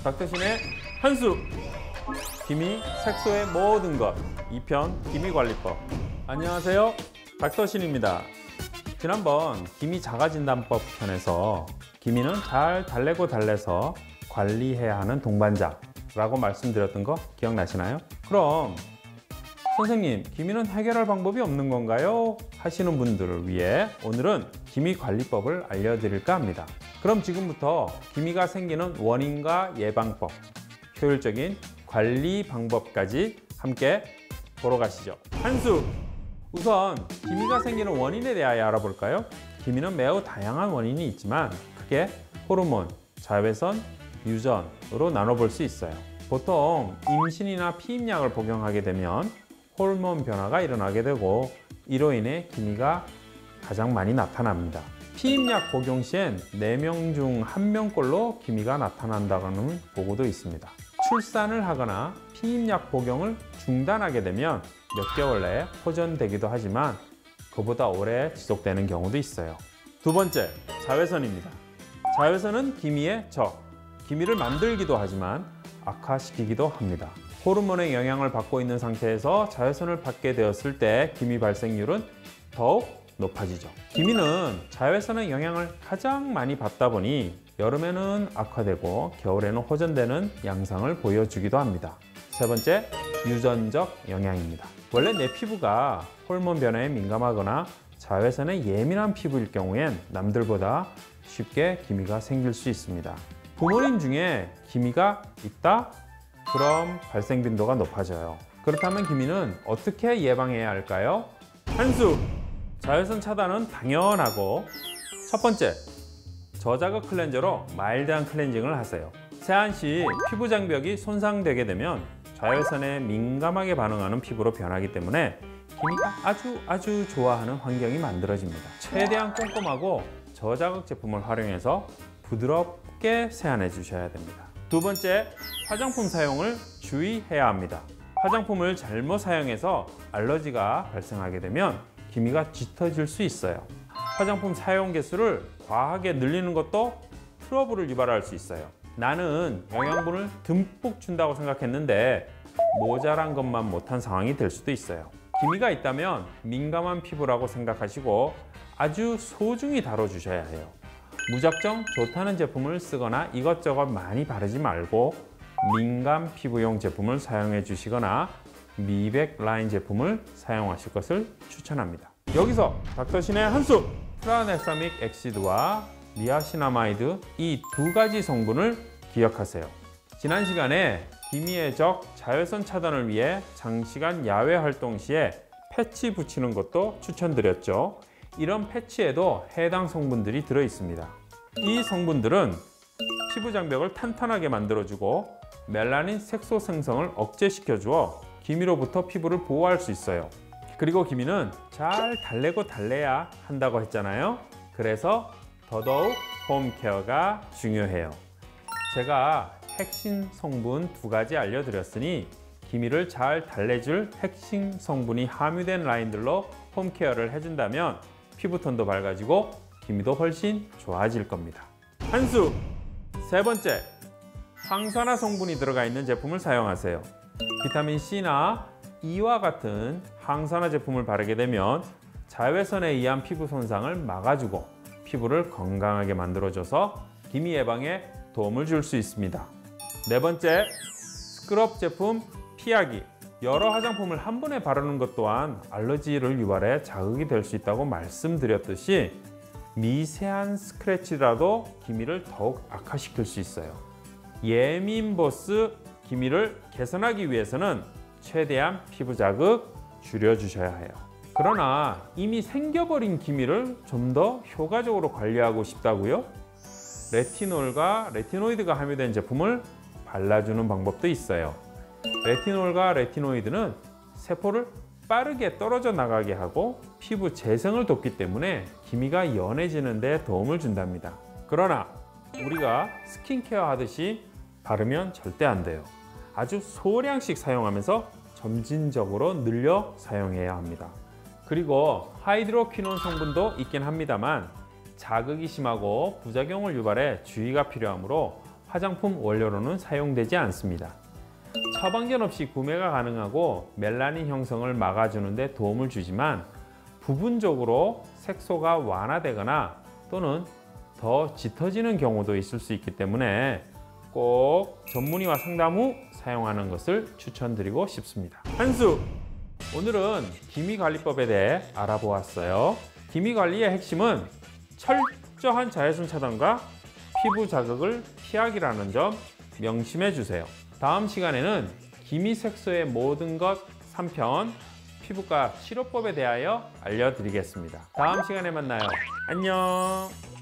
닥터신의 한수! 기미, 색소의 모든 것 2편 기미관리법. 안녕하세요, 닥터신입니다. 지난번 기미자가진단법 편에서 기미는 잘 달래고 달래서 관리해야 하는 동반자라고 말씀드렸던 거 기억나시나요? 그럼 선생님, 기미는 해결할 방법이 없는 건가요? 하시는 분들을 위해 오늘은 기미관리법을 알려드릴까 합니다. 그럼 지금부터 기미가 생기는 원인과 예방법, 효율적인 관리 방법까지 함께 보러 가시죠. 한수! 우선 기미가 생기는 원인에 대하여 알아볼까요? 기미는 매우 다양한 원인이 있지만 크게 호르몬, 자외선, 유전으로 나눠볼 수 있어요. 보통 임신이나 피임약을 복용하게 되면 호르몬 변화가 일어나게 되고 이로 인해 기미가 가장 많이 나타납니다. 피임약 복용 시엔 4명 중 1명꼴로 기미가 나타난다는 보고도 있습니다. 출산을 하거나 피임약 복용을 중단하게 되면 몇 개월 내에 호전되기도 하지만 그보다 오래 지속되는 경우도 있어요. 두 번째, 자외선입니다. 자외선은 기미의 적, 기미를 만들기도 하지만 악화시키기도 합니다. 호르몬의 영향을 받고 있는 상태에서 자외선을 받게 되었을 때 기미 발생률은 더욱 높아지죠. 기미는 자외선의 영향을 가장 많이 받다 보니 여름에는 악화되고 겨울에는 호전되는 양상을 보여주기도 합니다. 세 번째, 유전적 영향입니다. 원래 내 피부가 호르몬 변화에 민감하거나 자외선에 예민한 피부일 경우엔 남들보다 쉽게 기미가 생길 수 있습니다. 부모님 중에 기미가 있다? 그럼 발생 빈도가 높아져요. 그렇다면 기미는 어떻게 예방해야 할까요? 한수! 자외선 차단은 당연하고, 첫 번째, 저자극 클렌저로 마일드한 클렌징을 하세요. 세안 시 피부 장벽이 손상되게 되면 자외선에 민감하게 반응하는 피부로 변하기 때문에 기미가 아주 좋아하는 환경이 만들어집니다. 최대한 꼼꼼하고 저자극 제품을 활용해서 부드럽게 세안해 주셔야 됩니다. 두 번째, 화장품 사용을 주의해야 합니다. 화장품을 잘못 사용해서 알러지가 발생하게 되면 기미가 짙어질 수 있어요. 화장품 사용 개수를 과하게 늘리는 것도 트러블을 유발할 수 있어요. 나는 영양분을 듬뿍 준다고 생각했는데 모자란 것만 못한 상황이 될 수도 있어요. 기미가 있다면 민감한 피부라고 생각하시고 아주 소중히 다뤄주셔야 해요. 무작정 좋다는 제품을 쓰거나 이것저것 많이 바르지 말고 민감 피부용 제품을 사용해 주시거나 미백 라인 제품을 사용하실 것을 추천합니다. 여기서 닥터신의 한수! 트라네사믹 엑시드와 니아시나마이드, 이 두 가지 성분을 기억하세요. 지난 시간에 기미의 적 자외선 차단을 위해 장시간 야외 활동 시에 패치 붙이는 것도 추천드렸죠. 이런 패치에도 해당 성분들이 들어 있습니다. 이 성분들은 피부 장벽을 탄탄하게 만들어주고 멜라닌 색소 생성을 억제시켜 주어 기미로부터 피부를 보호할 수 있어요. 그리고 기미는 잘 달래고 달래야 한다고 했잖아요. 그래서 더더욱 홈케어가 중요해요. 제가 핵심 성분 2가지 알려드렸으니 기미를 잘 달래줄 핵심 성분이 함유된 라인들로 홈케어를 해준다면 피부톤도 밝아지고 기미도 훨씬 좋아질 겁니다. 한수! 세 번째, 항산화 성분이 들어가 있는 제품을 사용하세요. 비타민 C나 E와 같은 항산화 제품을 바르게 되면 자외선에 의한 피부 손상을 막아주고 피부를 건강하게 만들어줘서 기미 예방에 도움을 줄 수 있습니다. 네 번째, 스크럽 제품 피하기. 여러 화장품을 한 번에 바르는 것 또한 알러지를 유발해 자극이 될 수 있다고 말씀드렸듯이 미세한 스크래치라도 기미를 더욱 악화시킬 수 있어요. 예민 보스 기미를 개선하기 위해서는 최대한 피부 자극 줄여주셔야 해요. 그러나 이미 생겨버린 기미를 좀 더 효과적으로 관리하고 싶다고요? 레티놀과 레티노이드가 함유된 제품을 발라주는 방법도 있어요. 레티놀과 레티노이드는 세포를 빠르게 떨어져 나가게 하고 피부 재생을 돕기 때문에 기미가 연해지는 데 도움을 준답니다. 그러나 우리가 스킨케어 하듯이 바르면 절대 안 돼요. 아주 소량씩 사용하면서 점진적으로 늘려 사용해야 합니다. 그리고 하이드로퀴논 성분도 있긴 합니다만 자극이 심하고 부작용을 유발해 주의가 필요하므로 화장품 원료로는 사용되지 않습니다. 처방전 없이 구매가 가능하고 멜라닌 형성을 막아주는 데 도움을 주지만 부분적으로 색소가 완화되거나 또는 더 짙어지는 경우도 있을 수 있기 때문에 꼭 전문의와 상담 후 사용하는 것을 추천드리고 싶습니다. 한수! 오늘은 기미관리법에 대해 알아보았어요. 기미관리의 핵심은 철저한 자외선 차단과 피부 자극을 피하기라는 점 명심해 주세요. 다음 시간에는 기미색소의 모든 것 3편 피부과 치료법에 대하여 알려드리겠습니다. 다음 시간에 만나요. 안녕!